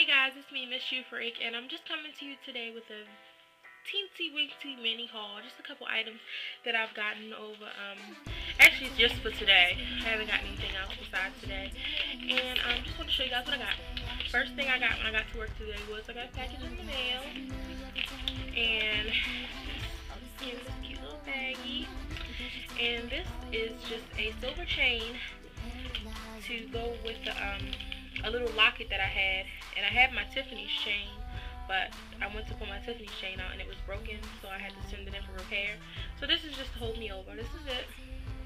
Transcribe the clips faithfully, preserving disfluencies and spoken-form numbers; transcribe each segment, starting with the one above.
Hey guys, it's me, Miss Euphoric, and I'm just coming to you today with a teensy weensy mini haul. Just a couple items that I've gotten over, um, actually it's just for today. I haven't gotten anything else besides today. And I um, just want to show you guys what I got. First thing I got when I got to work today was I got a package in the mail. And in this cute little baggie. And this is just a silver chain to go with the, um, a little locket that I had. And I had my Tiffany's chain, but I went to pull my Tiffany's chain out and it was broken, so I had to send it in for repair. So this is just to hold me over. This is it.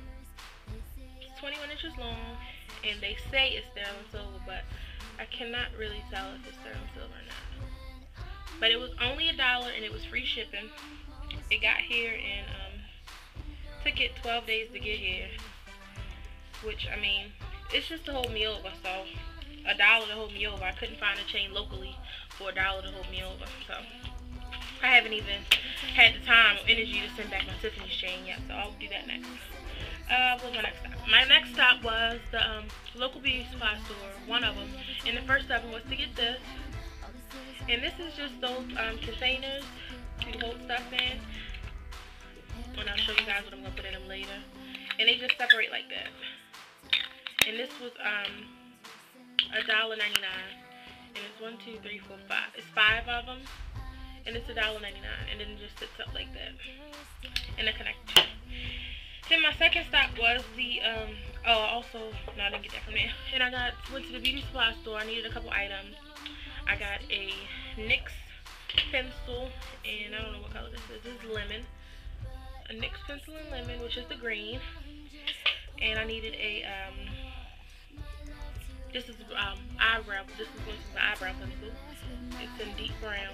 It's twenty-one inches long, and they say it's sterling silver, but I cannot really tell if it's sterling silver or not. But it was only a dollar, and it was free shipping. It got here, and um, took it twelve days to get here. Which, I mean, it's just to hold me over, so a dollar to hold me over. I couldn't find a chain locally for a dollar to hold me over, so I haven't even had the time or energy to send back my Tiffany's chain yet, so I'll do that next. Uh, what's my next stop? My next stop was the um, local beauty supply store, one of them, and the first step was to get this, and this is just those um, containers to hold stuff in, and I'll show you guys what I'm going to put in them later, and they just separate like that, and this was, um, a dollar ninety-nine, and it's one, two, three, four, five. It's five of them, and it's a dollar ninety-nine, and then it just sits up like that, and a connector. Then my second stop was the um. Oh, also, no, I didn't get that from there. And I got went to the beauty supply store. I needed a couple items. I got a NYX pencil, and I don't know what color this is. This is lemon. A NYX pencil in lemon, which is the green, and I needed a um. This is um, eyebrow. This is this is the eyebrow pencil. It's in deep brown.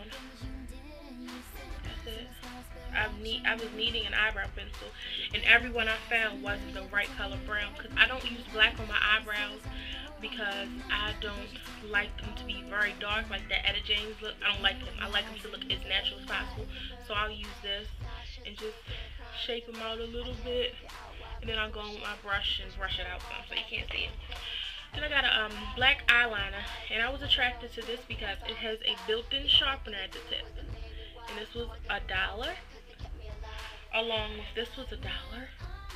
That's it. I've need I was needing an eyebrow pencil, and everyone I found wasn't the right color brown. Cause I don't use black on my eyebrows because I don't like them to be very dark, like that Etta James look. I don't like them. I like them to look as natural as possible. So I'll use this and just shape them out a little bit, and then I'll go on with my brush and brush it out some so you can't see it. Then I got a um, black eyeliner, and I was attracted to this because it has a built-in sharpener at the tip. And this was a dollar. Along with this was a dollar.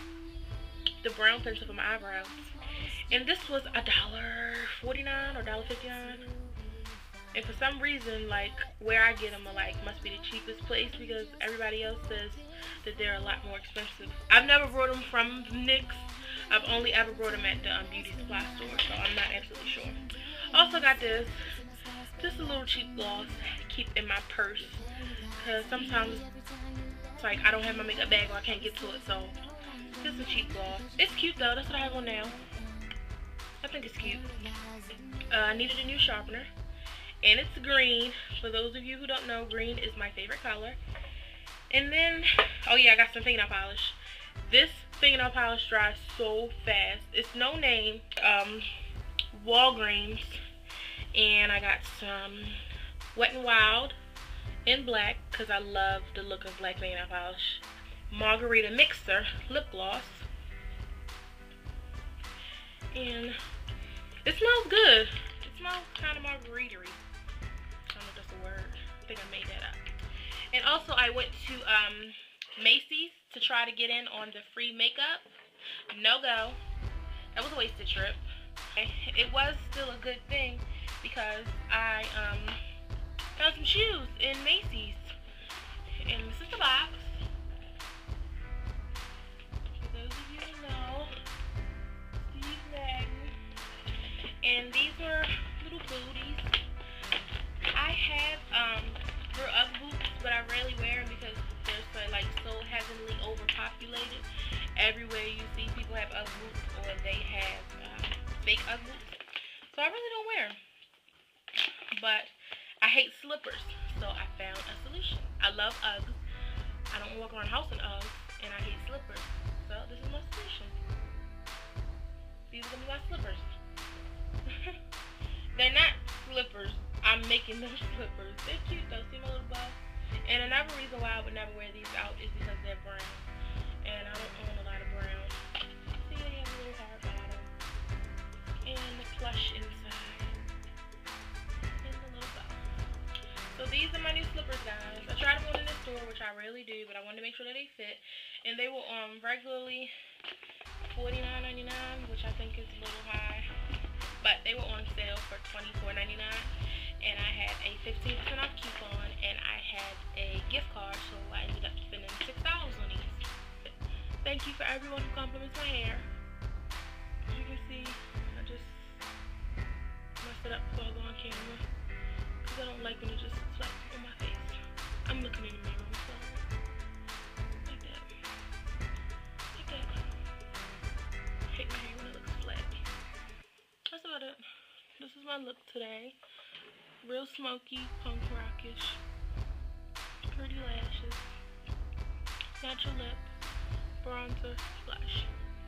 The brown pencil for my eyebrows. And this was a dollar forty-nine or a dollar fifty-nine. And for some reason, like, where I get them are like, must be the cheapest place because everybody else says that they're a lot more expensive. I've never brought them from NYX. I've only ever brought them at the um, beauty supply store, so I'm not absolutely sure. Also got this, just a little cheap gloss to keep in my purse, because sometimes it's like I don't have my makeup bag or I can't get to it, so just a cheap gloss. It's cute though, that's what I have on now. I think it's cute. Uh, I needed a new sharpener, and it's green. For those of you who don't know, green is my favorite color. And then, oh yeah, I got some fingernail polish. This fingernail polish dries so fast. It's no name, um, Walgreens, and I got some Wet n Wild in black because I love the look of black fingernail polish. Margarita Mixer lip gloss, and it smells good. It smells kind of margarita-y. I don't know if that's a word. I think I made that up. And also, I went to um. Macy's to try to get in on the free makeup. No go. That was a wasted trip. It was still a good thing because I um, found some shoes in Macy's. And this is the box. For those of you who know, Steve Madden. And these were little booties. I have um, for Ugg boots, but I rarely wear them because they're so, like so heavily overpopulated. Everywhere you see people have Ugg boots or they have um, fake Ugg boots. So I really don't wear them. But I hate slippers, so I found a solution. I love Uggs. I don't walk around the house in Uggs, and I hate slippers. So this is my solution. These are gonna be my slippers. They're not slippers. I'm making them slippers. They're cute though. See my little bow? And another reason why I would never wear these out is because they're brown. And I don't own a lot of brown. See, they have a little hard bottom. And the plush inside. And the little these are my new slippers, guys. I tried them on in the store, which I rarely do, but I wanted to make sure that they fit. And they were um regularly forty-nine ninety-nine, which I think is a little high. But they were on sale for twenty-four ninety-nine. And I had a fifteen percent off coupon, and I had a gift card, so I ended up spending six dollars on these. Thank you for everyone who compliments my hair. As you can see, I just messed it up so I go on camera. I don't like when it just flat on my face. I'm looking in the mirror, so like that. Like that. I hate my hair when it looks flat. That's about it. This is my look today. Real smoky, punk rockish. Pretty lashes. Natural lip. Bronzer. Blush.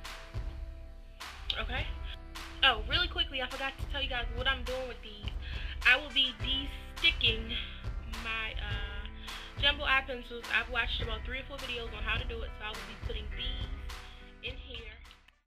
Okay? Oh, really quickly, I forgot to tell you guys what I'm doing with these. I will be de-sticking my uh, jumbo eye pencils. I've watched about three or four videos on how to do it, so I will be putting these